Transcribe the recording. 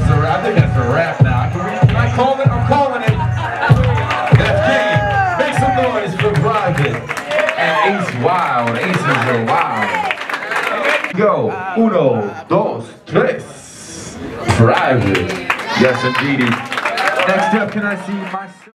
I think that's a wrap now. Can I call it? I'm calling it. That's game. Make some noise for Private and Ace Wild. Aces are wild. Go. Uno, dos, tres. Private. Yes, indeedy. Next up, can I see my...